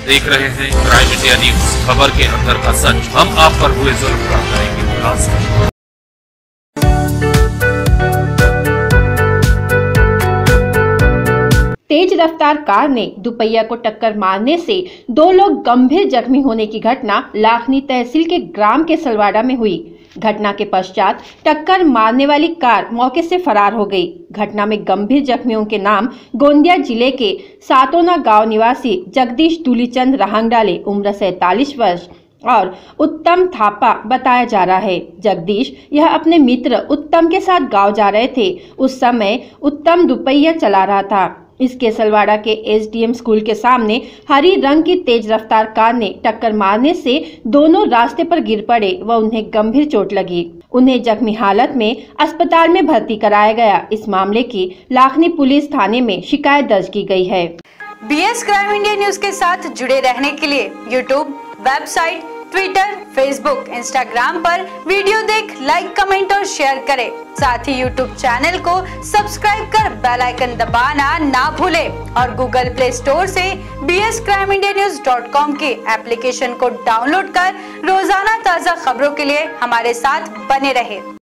देख रहे हैं क्राइम इंडिया न्यूज, खबर के अंदर का सच। हम आप पर हुए जुल्म का करेंगे खुलासा। तेज रफ्तार कार ने दुपहिया को टक्कर मारने से 2 लोग गंभीर जख्मी होने की घटना लाखनी तहसील के ग्राम के सलवाड़ा में हुई। घटना के पश्चात टक्कर मारने वाली कार मौके से फरार हो गई। घटना में गंभीर जख्मियों के नाम गोंदिया जिले के सातोना गांव निवासी जगदीश दूलीचंद रहंगडाले उम्र 47 वर्ष और उत्तम थापा बताया जा रहा है। जगदीश यह अपने मित्र उत्तम के साथ गांव जा रहे थे। उस समय उत्तम दुपहिया चला रहा था। इसके सलवाड़ा के एसडीएम स्कूल के सामने हरी रंग की तेज रफ्तार कार ने टक्कर मारने से दोनों रास्ते पर गिर पड़े व उन्हें गंभीर चोट लगी। उन्हें जख्मी हालत में अस्पताल में भर्ती कराया गया। इस मामले की लाखनी पुलिस थाने में शिकायत दर्ज की गई है। बीएस क्राइम इंडिया न्यूज के साथ जुड़े रहने के लिए YouTube, website, Twitter, Facebook, Instagram पर वीडियो देख लाइक, कमेंट और शेयर करें। साथ ही यूट्यूब चैनल को सब्सक्राइब कर बेल आइकन दबाना ना भूलें और गूगल प्ले स्टोर से bscrimindianews.com के एप्लीकेशन को डाउनलोड कर रोजाना ताज़ा खबरों के लिए हमारे साथ बने रहें।